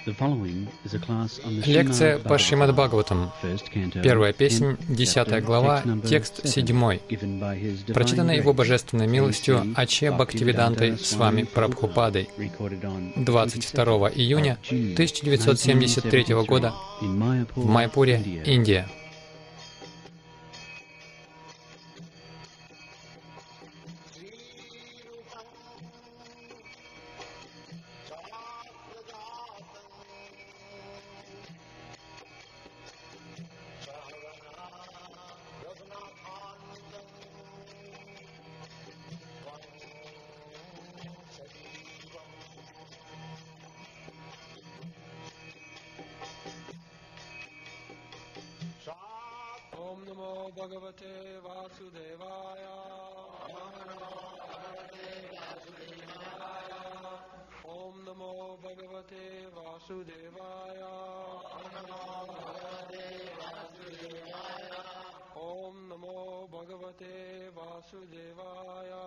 Лекция по Шримад Бхагаватам. Первая песнь, 10 глава, текст 7, прочитанная Его Божественной милостью Аче Бхактивидантой с вами Прабхупадой 22 июня 1973 года в Майпуре, Индия. Om Namo Bhagavate Vasudevaya. Om Namo Bhagavate Vasudevaya. Om Namo Bhagavate Vasudevaya.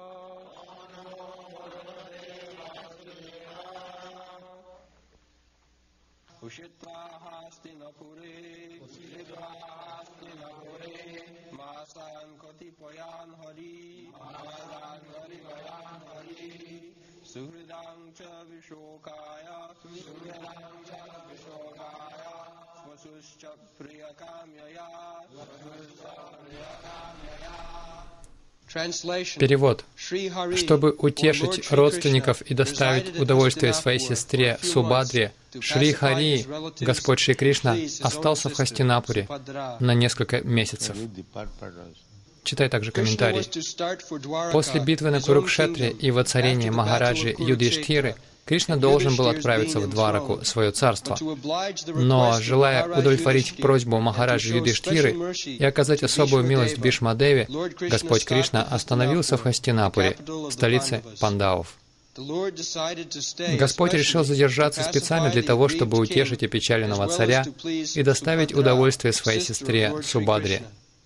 Ushitahasti Napure, Ushitahasti Napure, Masan Kotipoyan Hari, Masan Kotipoyan Hari, Suhridang Cha Vishokaya, Suhridang Cha Vishokaya, Vasuscha Priyakamyaya, Vasuscha Priyakamyaya. Перевод. Чтобы утешить родственников и доставить удовольствие своей сестре Субадре, Шри Хари, Господь Шри Кришна, остался в Хастинапуре на несколько месяцев. Читай также комментарий. После битвы на Курукшетре и воцарения Махараджи Юдхиштхиры Кришна должен был отправиться в Двараку, свое царство. Но, желая удовлетворить просьбу Махараджи Юдхиштхиры и оказать особую милость Бхишма-деве, Господь Кришна остановился в Хастинапуре, столице Пандавов. Господь решил задержаться специально для того, чтобы утешить опечаленного царя и доставить удовольствие своей сестре Субадре.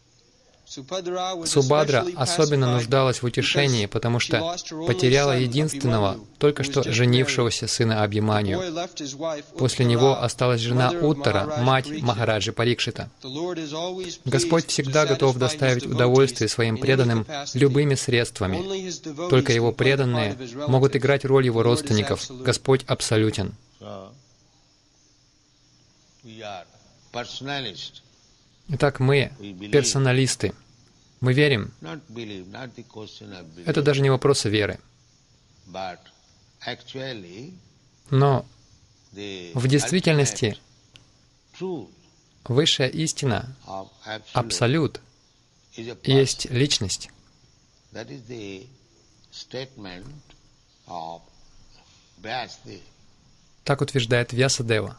Субадра особенно нуждалась в утешении, потому что потеряла единственного, только что женившегося сына Абхиманью. После него осталась жена Уттара, мать Махараджи Парикшита. Господь всегда готов доставить удовольствие своим преданным любыми средствами. Только Его преданные могут играть роль Его родственников. Господь абсолютен. Итак, мы персоналисты. Мы верим. Это даже не вопрос веры. Но в действительности высшая истина, абсолют, есть личность. Так утверждает Вьясадева.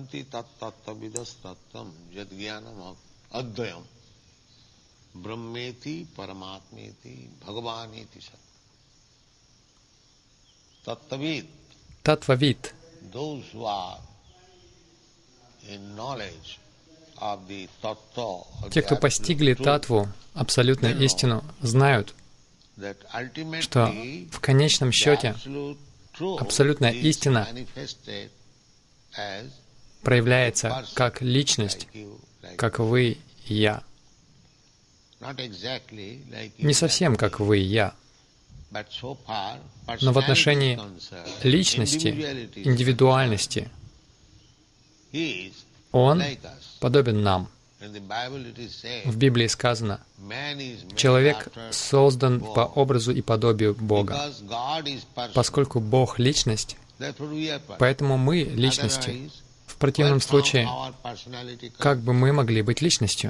Brahmeti, Paramatmeti, Bhagavaneti Sat. Tattvavid. Tattvavid. Those who are in knowledge of the tattva, те, кто постигли татву, абсолютную истину, знают, что в конечном счете абсолютная истина проявляется как личность, как вы и я. Не совсем как вы и я, но в отношении личности, индивидуальности, Он подобен нам. В Библии сказано, человек создан по образу и подобию Бога. Поскольку Бог — личность, поэтому мы — личности. В противном случае, как бы мы могли быть личностью?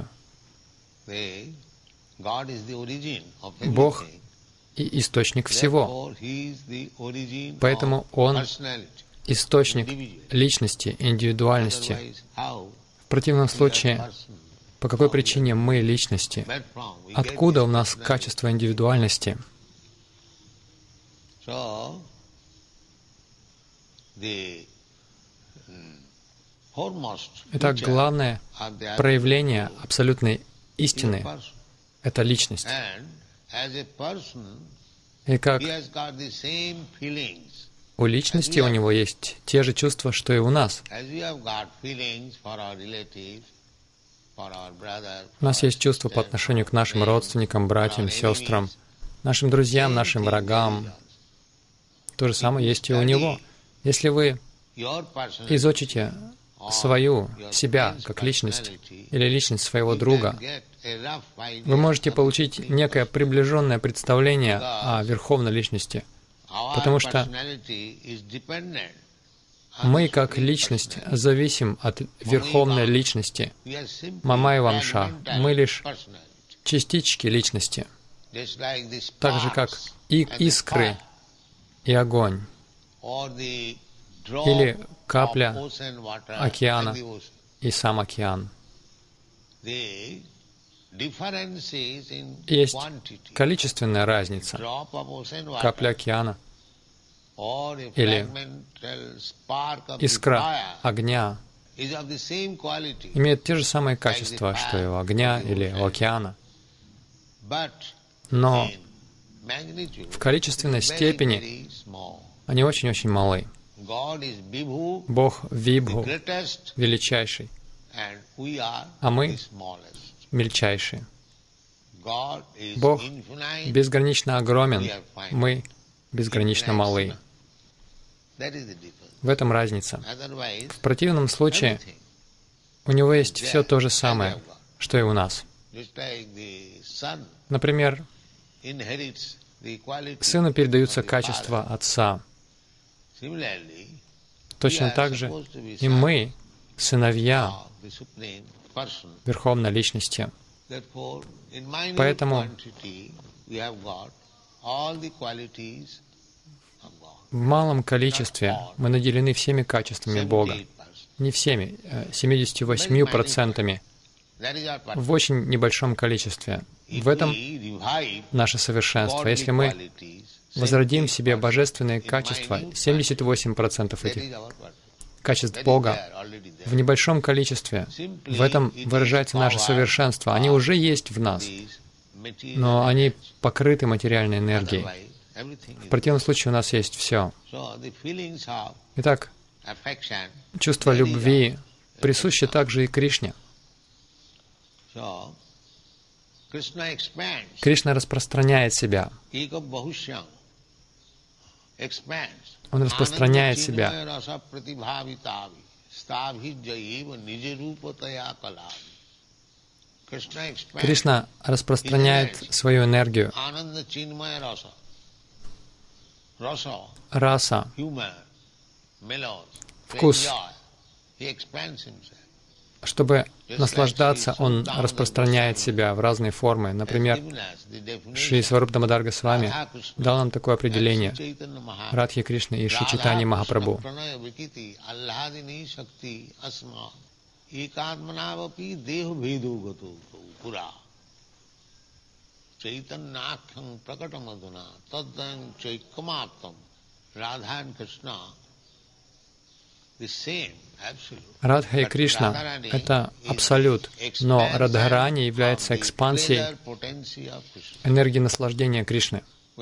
Бог и источник всего. Поэтому Он — источник личности, индивидуальности. В противном случае, по какой причине мы — личности? Откуда у нас качество индивидуальности? Итак, главное проявление абсолютной истины — это личность. И как У личности у него есть те же чувства, что и у нас. У нас есть чувства по отношению к нашим родственникам, братьям, сестрам, нашим друзьям, нашим врагам. То же самое есть и у него. Если вы изучите себя как личность или личность своего друга, вы можете получить некое приближенное представление о верховной личности, потому что мы как личность зависим от верховной личности. Мамай Вамша. Мы лишь частички личности, так же как и искры и огонь, или капля океана и сам океан. Есть количественная разница. Капля океана или искра огня имеет те же самые качества, что и у огня или у океана. Но в количественной степени они очень-очень малы. Бог Вибху, величайший, а мы мельчайшие. Бог безгранично огромен, мы безгранично малы. В этом разница. В противном случае у него есть все то же самое, что и у нас. Например, сыну передаются качества отца. Точно так же и мы, сыновья Верховной Личности. Поэтому в малом количестве мы наделены всеми качествами Бога. Не всеми, 78%. В очень небольшом количестве. В этом наше совершенство. Если мы возродим в себе божественные качества, 78% этих качеств Бога в небольшом количестве, в этом выражается наше совершенство. Они уже есть в нас, но они покрыты материальной энергией. В противном случае у нас есть все. Итак, чувство любви присуще также и Кришне. Кришна распространяет себя. Он распространяет себя. Кришна распространяет свою энергию. Раса, вкус. Чтобы наслаждаться, он распространяет себя в разные формы. Например, Шри Сварупа Дамодар Госвами дал нам такое определение Радхи Кришны и Шри Чайтанья Махапрабху. Радха и Кришна — это абсолют, но Радхарани является экспансией энергии наслаждения Кришны. У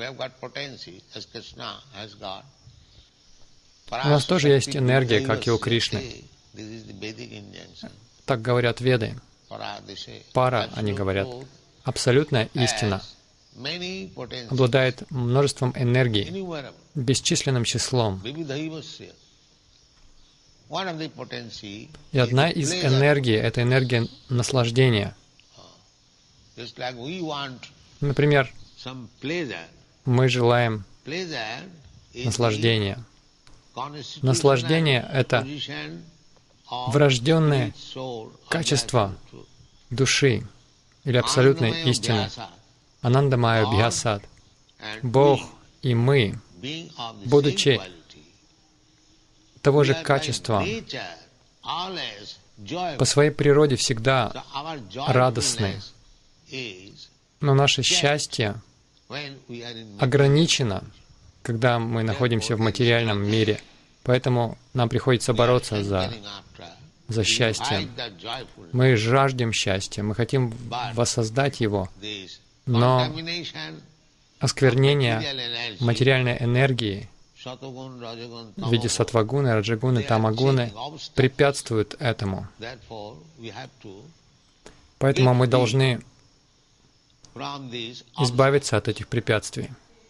нас тоже есть энергия, как и у Кришны. Так говорят Веды. Пара, они говорят. Абсолютная истина обладает множеством энергии, бесчисленным числом. И одна из энергий — это энергия наслаждения. Например, мы желаем наслаждения. Наслаждение — это врожденное качество души или абсолютной истины. Ананда Майя Бхьясад. Бог и мы, будучи того же качества, по своей природе всегда радостны. Но наше счастье ограничено, когда мы находимся в материальном мире. Поэтому нам приходится бороться за счастье. Мы жаждем счастья, мы хотим воссоздать его, но осквернение материальной энергии в виде сатвагуны, раджагуны, тамагуны препятствуют этому. Поэтому мы должны избавиться от этих препятствий.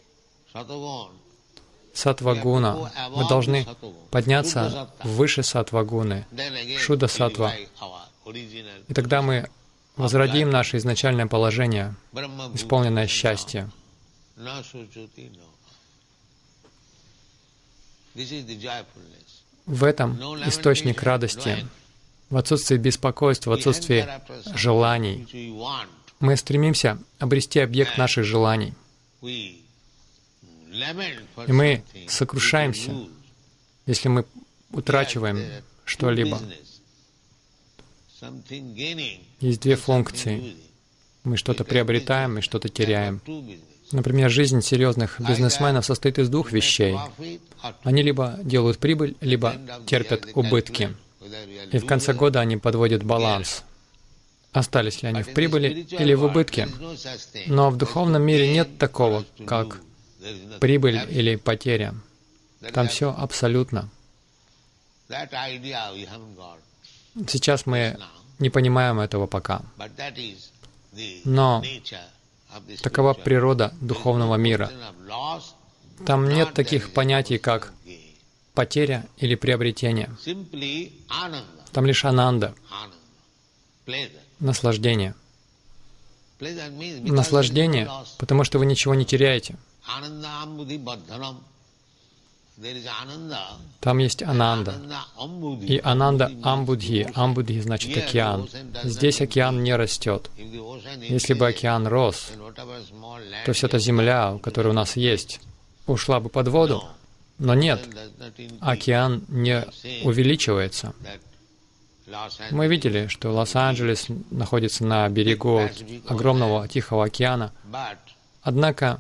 Сатвагуна. Мы должны подняться выше сатвагуны, шуда-саттва. И тогда мы возродим наше изначальное положение, исполненное счастья. В этом источник радости, в отсутствии беспокойств, в отсутствии желаний. Мы стремимся обрести объект наших желаний. И мы сокрушаемся, если мы утрачиваем что-либо. Есть две функции. Мы что-то приобретаем и что-то теряем. Например, жизнь серьезных бизнесменов состоит из двух вещей. Они либо делают прибыль, либо терпят убытки. И в конце года они подводят баланс. Остались ли они в прибыли или в убытке? Но в духовном мире нет такого, как прибыль или потеря. Там все абсолютно. Сейчас мы не понимаем этого пока. Но такова природа духовного мира. Там нет таких понятий, как потеря или приобретение. Там лишь ананда, наслаждение. Наслаждение, потому что вы ничего не теряете. Там есть ананда. И ананда амбудхи. Амбудхи значит океан. Здесь океан не растет. Если бы океан рос, то вся эта земля, которая у нас есть, ушла бы под воду. Но нет, океан не увеличивается. Мы видели, что Лос-Анджелес находится на берегу огромного Тихого океана. Однако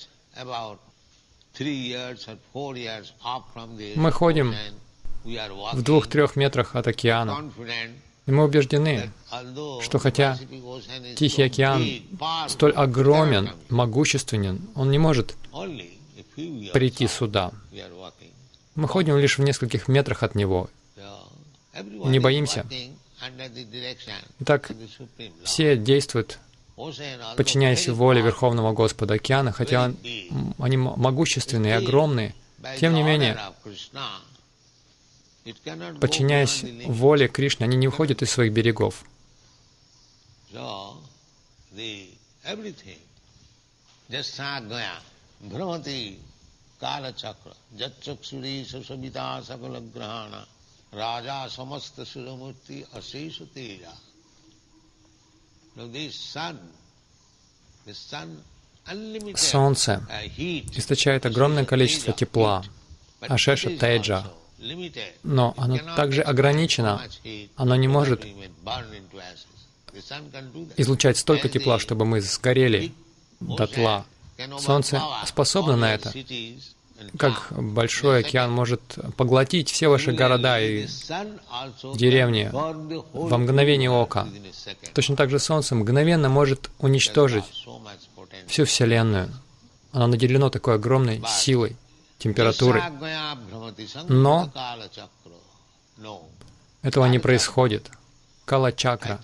мы ходим в 2-3 метрах от океана. И мы убеждены, что хотя Тихий океан столь огромен, могущественен, он не может прийти сюда. Мы ходим лишь в нескольких метрах от него. Не боимся. Итак, все действуют, подчиняясь воле Верховного Господа океана, хотя они могущественные и огромные. Тем не менее, подчиняясь воле Кришны, они не уходят из своих берегов. Солнце источает огромное количество тепла, ашеша тейджа, но оно также ограничено, оно не может излучать столько тепла, чтобы мы сгорели дотла. Солнце способно на это, как большой океан может поглотить все ваши города и деревни во мгновение ока. Точно так же Солнце мгновенно может уничтожить всю Вселенную. Оно наделено такой огромной силой, температурой. Но этого не происходит. Кала-чакра.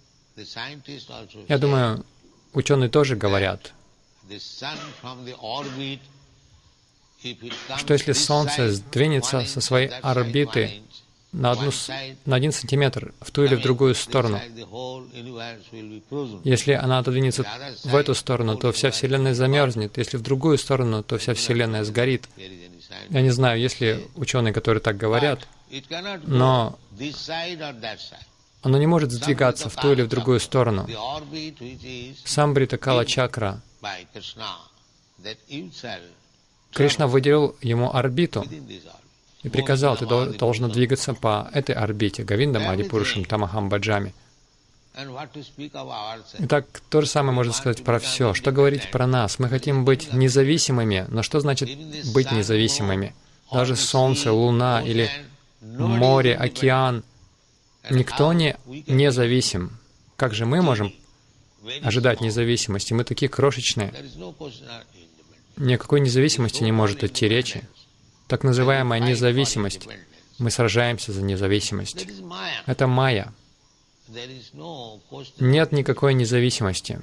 Я думаю, ученые тоже говорят, что если Солнце сдвинется со своей орбиты на 1 сантиметр в ту или в другую сторону, если она отодвинется в эту сторону, то вся Вселенная замерзнет, если в другую сторону, то вся Вселенная сгорит. Я не знаю, есть ли ученые, которые так говорят, но оно не может сдвигаться в ту или в другую сторону. Самбрита Кала-чакра. Кришна выделил ему орбиту и приказал, ты должен двигаться по этой орбите, Говиндам Адипурушам Тамахам Баджами. Итак, то же самое можно сказать про все. Что говорить про нас? Мы хотим быть независимыми, но что значит быть независимыми? Даже Солнце, Луна или море, океан, никто не независим. Как же мы можем ожидать независимости? Мы такие крошечные. Ни о какой независимости не может идти речи. так называемая независимость. Мы сражаемся за независимость. Это майя. Нет никакой независимости.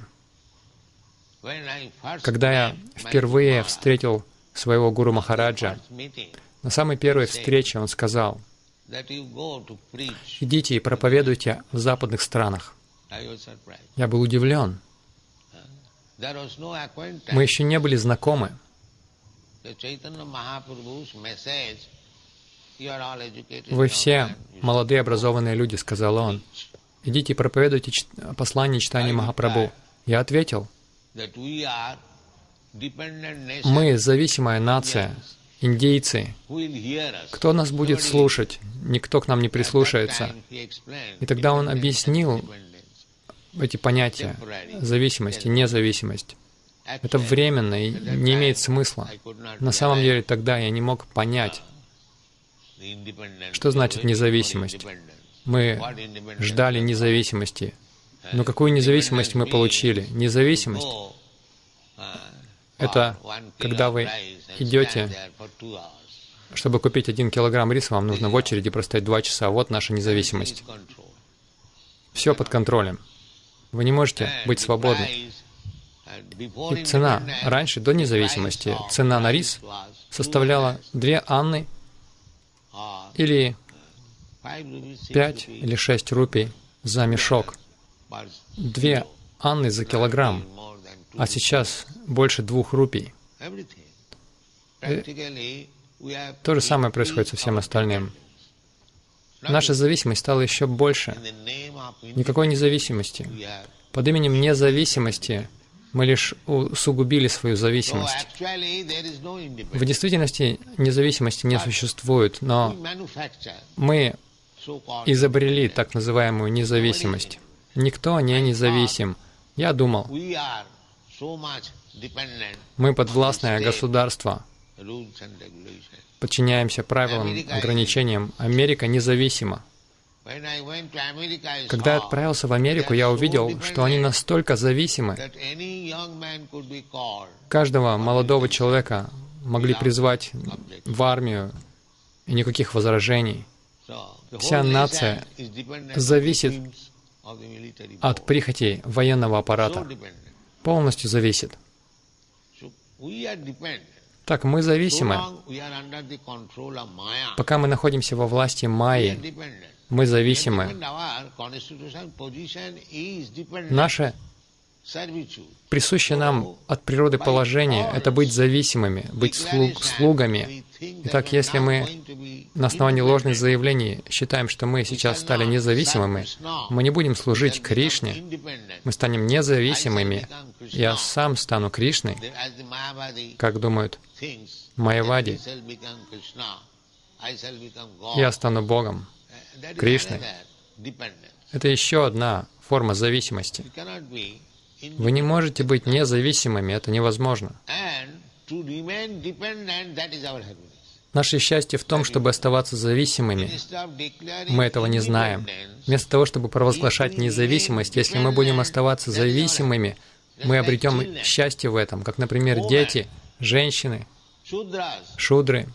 Когда я впервые встретил своего гуру Махараджа, на самой первой встрече он сказал: «Идите и проповедуйте в западных странах». Я был удивлен. Мы еще не были знакомы. «Вы все молодые образованные люди», — сказал он. «Идите и проповедуйте послание читания Махапрабху». Я ответил: «Мы зависимая нация, индейцы. Кто нас будет слушать? Никто к нам не прислушается». И тогда он объяснил эти понятия: зависимость и независимость. Это временно и не имеет смысла. На самом деле тогда я не мог понять, что значит независимость. Мы ждали независимости. Но какую независимость мы получили? Независимость — это когда вы идете, чтобы купить 1 килограмм риса, вам нужно в очереди простоять 2 часа. Вот наша независимость. Все под контролем. Вы не можете быть свободны. И цена. Раньше, до независимости, цена на рис составляла 2 анны или 5 или 6 рупий за мешок. 2 анны за килограмм. А сейчас больше 2 рупий. И то же самое происходит со всем остальным. Наша зависимость стала еще больше. Никакой независимости. Под именем независимости мы лишь усугубили свою зависимость. В действительности независимости не существует, но мы изобрели так называемую независимость. Никто не независим. Я думал, мы подвластное государство, подчиняемся правилам, ограничениям. Америка независима. Когда я отправился в Америку, я увидел, что они настолько зависимы. Каждого молодого человека могли призвать в армию, и никаких возражений. Вся нация зависит от прихотей военного аппарата. Полностью зависит. Так, мы зависимы. Пока мы находимся во власти майи, мы зависимы. Наше присущее нам от природы положение — это быть зависимыми, быть слугами. Итак, если мы на основании ложных заявлений считаем, что мы сейчас стали независимыми, мы не будем служить Кришне, мы станем независимыми. Я сам стану Кришной, как думают майявади. Я стану Богом, Кришной. Это еще одна форма зависимости. Вы не можете быть независимыми, это невозможно. Наше счастье в том, чтобы оставаться зависимыми. Мы этого не знаем. Вместо того, чтобы провозглашать независимость, если мы будем оставаться зависимыми, мы обретем счастье в этом, как, например, дети, женщины, шудры,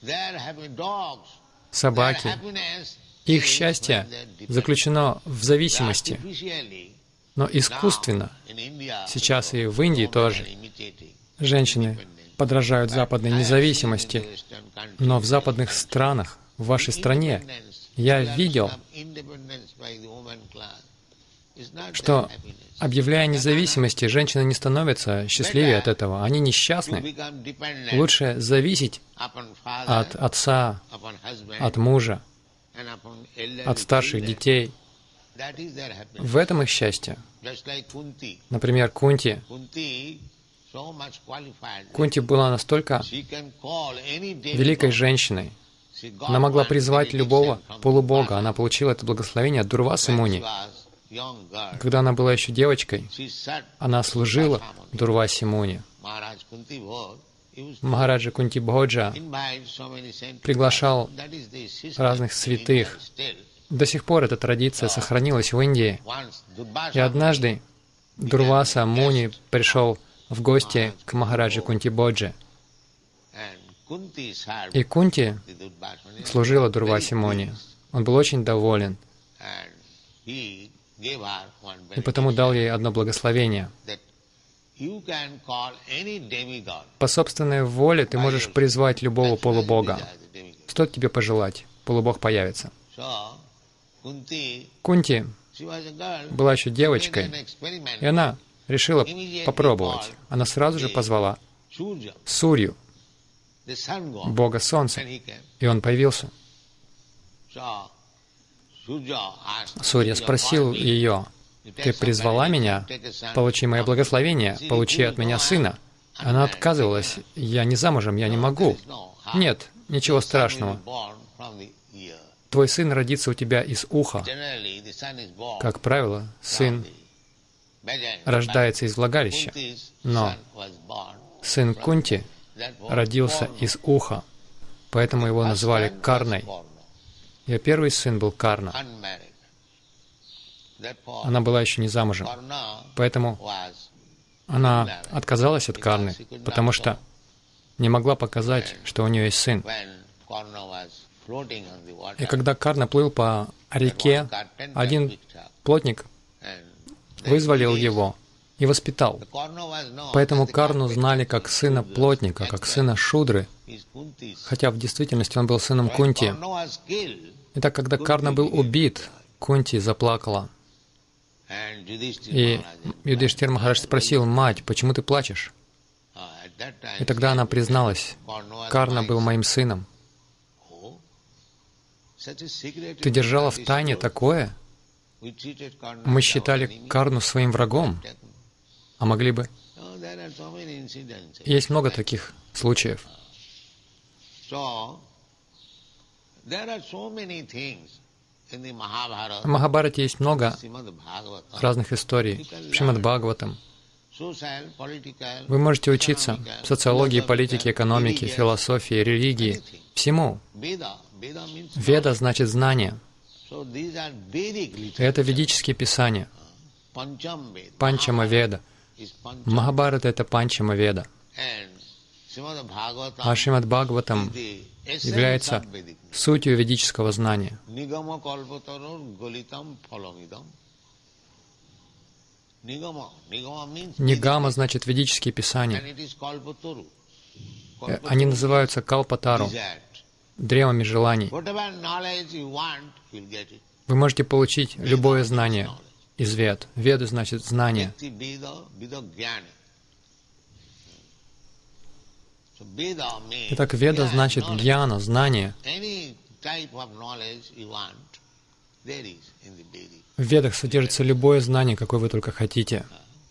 собаки. Их счастье заключено в зависимости, но искусственно. Сейчас и в Индии тоже женщины подражают западной независимости, но в западных странах, в вашей стране, я видел, что, объявляя независимости, женщины не становятся счастливее от этого, они несчастны. Лучше зависеть от отца, от мужа, от старших детей. В этом их счастье. Например, Кунти. Кунти была настолько великой женщиной. Она могла призвать любого полубога. Она получила это благословение от Дурвасы Муни. Когда она была еще девочкой, она служила Дурвасе Муни. Махараджа Кунти Бходжа приглашал разных святых. До сих пор эта традиция сохранилась в Индии. И однажды Дурваса Муни пришел в гости к Махараджа Кунти Бходжа. И Кунти служила Дурвасе Муни. Он был очень доволен, и потому дал ей одно благословение. По собственной воле ты можешь призвать любого полубога. Стоит тебе пожелать, полубог появится. Кунти была еще девочкой, и она решила попробовать. Она сразу же позвала Сурью, бога солнца, и он появился. Сурья спросил ее: «Ты призвала меня? Получи мое благословение, получи от меня сына». Она отказывалась: «Я не замужем, я не могу». «Нет, ничего страшного. Твой сын родится у тебя из уха». Как правило, сын рождается из влагалища, но сын Кунти родился из уха, поэтому его назвали Карной. Ее первый сын был Карна. Она была еще не замужем, поэтому она отказалась от Карны, потому что не могла показать, что у нее есть сын. И когда Карна плыл по реке, один плотник вызволил его и воспитал. Поэтому Карну знали как сына плотника, как сына Шудры, хотя в действительности он был сыном Кунти. Итак, когда Карна был убит, Кунти заплакала. И Юдхиштхир Махарадж спросил: «Мать, почему ты плачешь?» И тогда она призналась: «Карна был моим сыном». «Ты держала в тайне такое? Мы считали Карну своим врагом, а могли бы...» Есть много таких случаев. В Махабхарате есть много разных историй. Шримад Бхагаватам. Вы можете учиться социологии, политике, экономике, философии, религии, всему. Веда значит знание. Это ведические писания. Панчама Веда. Махабхарата — это Панчама Веда. А Шримад Бхагаватам является сутью ведического знания. Нигама значит ведические писания. Они называются Калпатару, древами желаний. Вы можете получить любое знание из Вед. Веды значит знание. Итак, Веда значит гьяна, знание. В Ведах содержится любое знание, какое вы только хотите.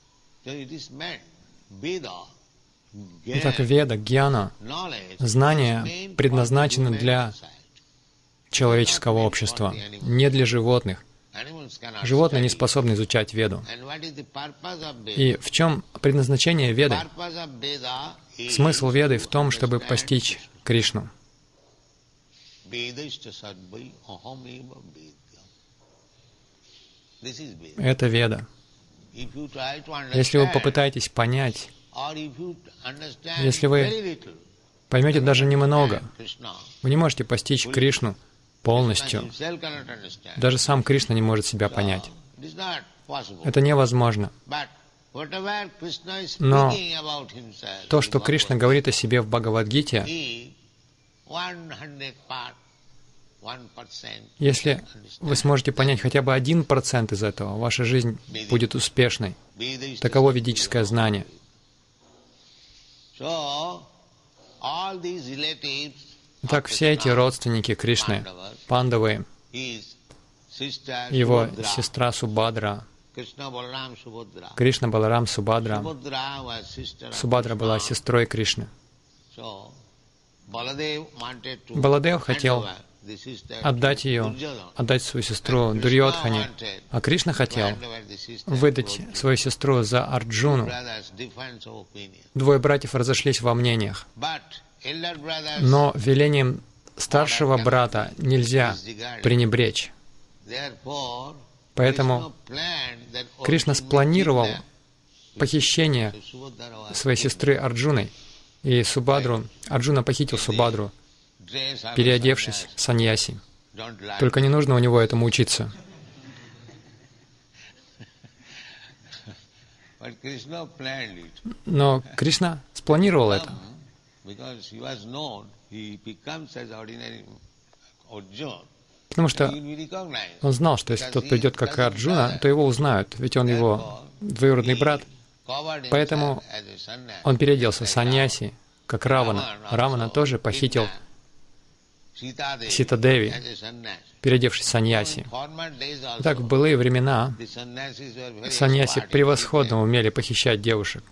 Итак, Веда, гьяна, знание предназначено для человеческого общества, не для животных. Животные не способны изучать Веду. И в чем предназначение Веды? Смысл Веды в том, чтобы постичь Кришну. Это Веда. Если вы попытаетесь понять, если вы поймете даже немного, вы не можете постичь Кришну полностью. Даже сам Кришна не может себя понять. Это невозможно. Но то, что Кришна говорит о себе в Бхагавад-гите, если вы сможете понять хотя бы 1% из этого, ваша жизнь будет успешной. Таково ведическое знание. Итак, все эти родственники Кришны, Пандавы, его сестра Субхадра, Кришна, Баларам, Субхадра. Субхадра была сестрой Кришны. Баладев хотел отдать ее, отдать свою сестру Дурьодхане, а Кришна хотел выдать свою сестру за Арджуну. Двое братьев разошлись во мнениях. Но велением старшего брата нельзя пренебречь. Поэтому Кришна спланировал похищение своей сестры Арджуной И Субадру, Арджуна похитил Субадру, переодевшись в саньяси. Только не нужно у него этому учиться. Но Кришна спланировал это. Потому что он знал, что если тот придет как Арджуна, то его узнают, ведь он его двоюродный брат. Поэтому он переоделся в саньяси, как Равана. Равана тоже похитил Сита-деви, переодевшись в саньяси. Так, в былые времена саньяси превосходно умели похищать девушек.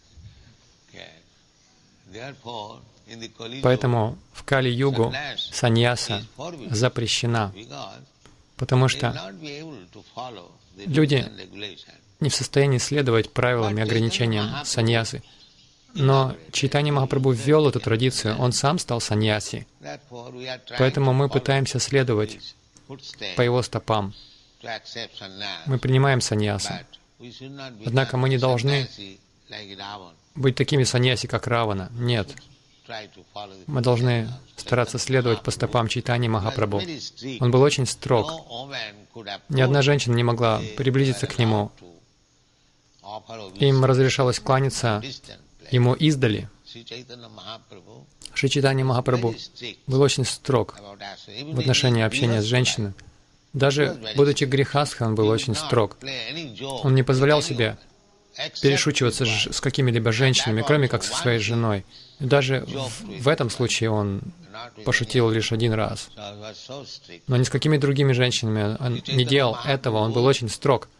Поэтому в Кали-югу саньяса запрещена, потому что люди не в состоянии следовать правилам и ограничениям саньясы. Но Чайтанья Махапрабху ввел эту традицию, он сам стал саньяси. Поэтому мы пытаемся следовать по его стопам. Мы принимаем саньясу. Однако мы не должны быть такими саньяси, как Равана. Нет. Мы должны стараться следовать по стопам Чайтаньи Махапрабху. Он был очень строг. Ни одна женщина не могла приблизиться к нему. Им разрешалось кланяться ему издали. Шри Чайтанья Махапрабху был очень строг в отношении общения с женщиной. Даже будучи грехастхой, он был очень строг. Он не позволял себе перешучиваться с какими-либо женщинами, кроме как со своей женой. И даже в этом случае он пошутил лишь один раз. Но ни с какими другими женщинами он не делал этого, он был очень строг.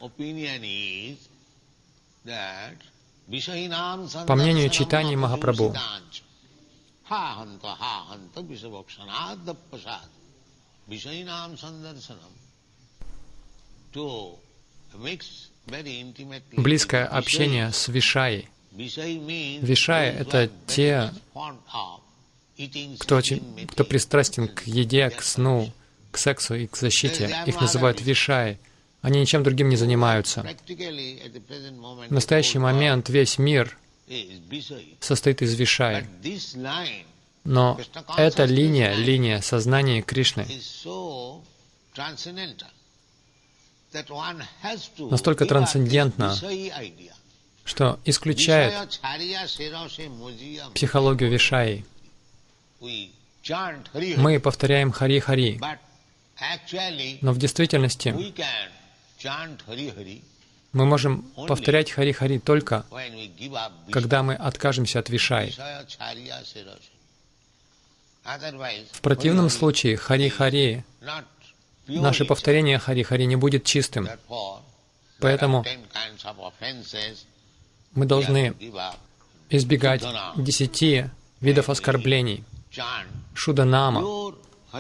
По мнению Чайтаньи Махапрабху, близкое общение с Вишаей. Вишаи — это те, кто пристрастен к еде, к сну, к сексу и к защите. Их называют Вишаи. Они ничем другим не занимаются. В настоящий момент весь мир состоит из Вишаи. Но эта линия сознания Кришны настолько трансцендентна, что исключает психологию Вишаи. Мы повторяем Хари-Хари, но в действительности мы можем повторять Хари-Хари только, когда мы откажемся от Вишаи. В противном случае Хари-Хари, наше повторение Хари-Хари не будет чистым. Поэтому мы должны избегать 10 видов оскорблений. Шуда-нама.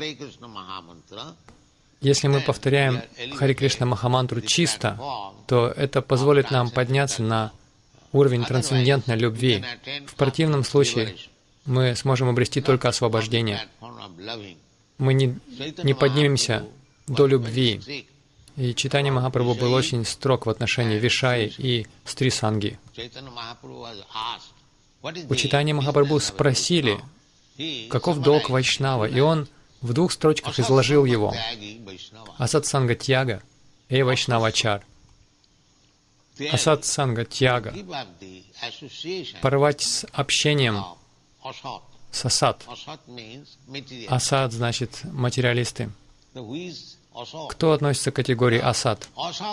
Если мы повторяем Хари Кришна Махамантру чисто, то это позволит нам подняться на уровень трансцендентной любви. В противном случае мы сможем обрести только освобождение. Мы не поднимемся до любви. И Чайтанья Махапрабху был очень строг в отношении Вишаи и Стрисанги. У Чайтаньи Махапрабху спросили, каков долг Вайшнава, и он в 2 строчках изложил его. Асат-санга тьяга и Вайшнавачар. Асат-санга тьяга. Порвать с общением с асат. Асат значит материалисты. Кто относится к категории асат?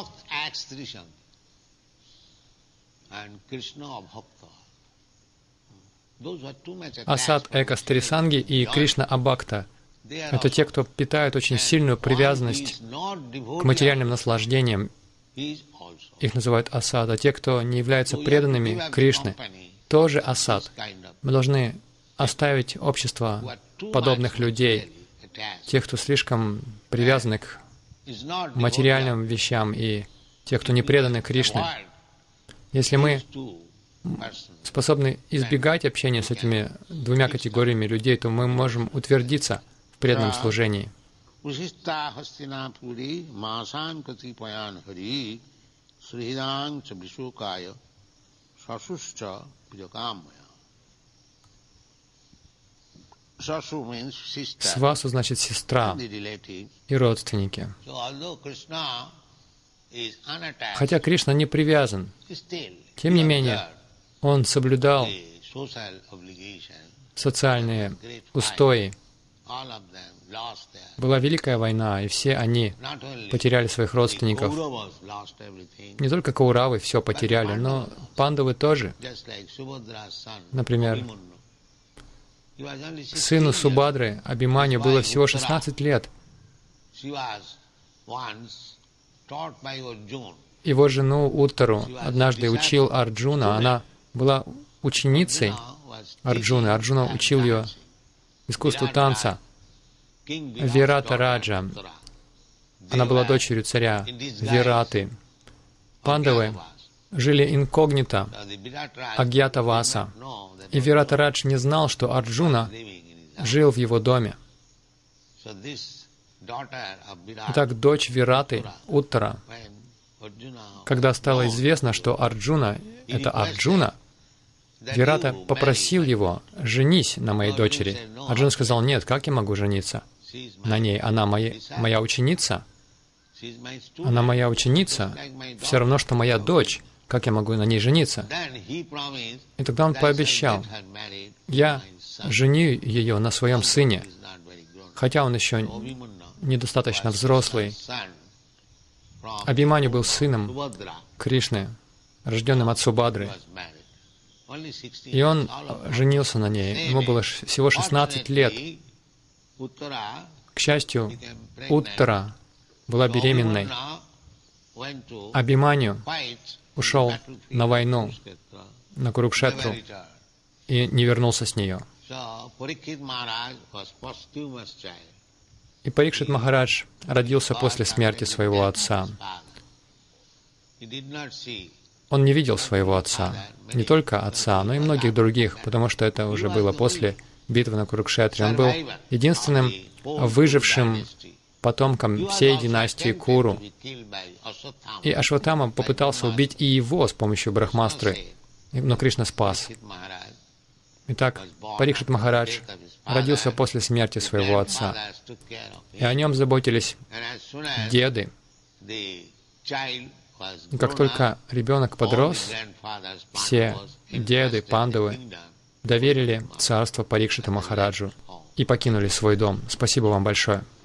Асат Эка Стрисанги и Кришна Абхакта — это те, кто питают очень сильную привязанность к материальным наслаждениям. Их называют асад. А те, кто не являются преданными Кришне, тоже асад. Мы должны оставить общество подобных людей, тех, кто слишком привязаны к материальным вещам, и тех, кто не преданы Кришне. Если мы способны избегать общения с этими 2 категориями людей, то мы можем утвердиться в преданном служении. Sasu means sister Свасу значит сестра and the relative. и родственники. So although Krishna is unattached, Хотя Кришна не привязан, still тем не менее, он соблюдал the social obligation. социальные устои. All of them lost their. Была великая война, и все они Not only потеряли своих родственников. Kauravas lost everything, Не только Кауравы все потеряли, но Пандавы тоже. just like Subhadra's son, Например, Abhimanyu. He was only 16 сыну years. Субадры, Абхиманью, было всего 16 лет. She was once taught by Arjuna. Его жену Уттару однажды учил Арджуна. Она была ученицей Арджуны. Арджуна учил ее искусству танца. Вирата Раджа. Она была дочерью царя Вираты. Пандавы жили инкогнито, Агьята Васа. И Вирата Радж не знал, что Арджуна жил в его доме. Итак, дочь Вираты, Уттара, когда стало известно, что Арджуна — это Арджуна, Вирата попросил его: «Женись на моей дочери». Арджуна сказал: «Нет, как я могу жениться на ней? Она моя ученица. Она моя ученица. Все равно, что моя дочь. Как я могу на ней жениться?» И тогда он пообещал: «Я женю ее на своем сыне, хотя он еще недостаточно взрослый». Абхиманью был сыном Кришны, рожденным от Субадры. И он женился на ней. Ему было всего 16 лет. К счастью, Уттара была беременной. Абхиманью ушел на войну, на Курукшетру, и не вернулся с нее. И Парикшит Махарадж родился после смерти своего отца. Он не видел своего отца, не только отца, но и многих других, потому что это уже было после битвы на Курукшетре. Он был единственным выжившим потомком всей династии Куру. И Ашватthама попытался убить и его с помощью Брахмастры, но Кришна спас. Итак, Парикшит Махарадж родился после смерти своего отца, и о нем заботились деды. И как только ребенок подрос, все деды, пандавы доверили царство Парикшита Махараджу и покинули свой дом. Спасибо вам большое.